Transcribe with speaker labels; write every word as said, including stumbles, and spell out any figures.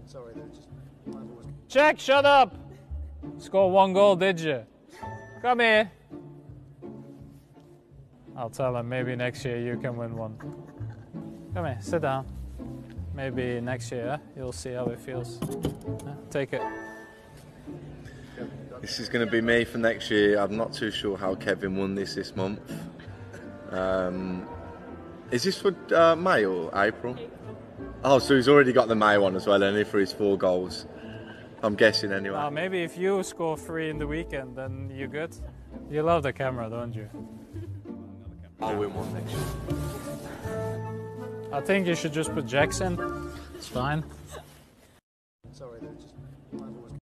Speaker 1: Sorry, they're just...
Speaker 2: Jack, shut up! Score one goal, did you? Come here. I'll tell him maybe next year you can win one. Come here, sit down. Maybe next year you'll see how it feels. Yeah, take it.
Speaker 3: This is going to be me for next year. I'm not too sure how Kevin won this this month. Um, is this for uh, May or April? Oh, so he's already got the May one as well, only for his four goals. I'm guessing anyway.
Speaker 2: Uh, maybe if you score three in the weekend, then you're good. You love the camera, don't you?
Speaker 3: I'll win one next year.
Speaker 2: I think you should just put Jackson. It's fine.
Speaker 1: Sorry,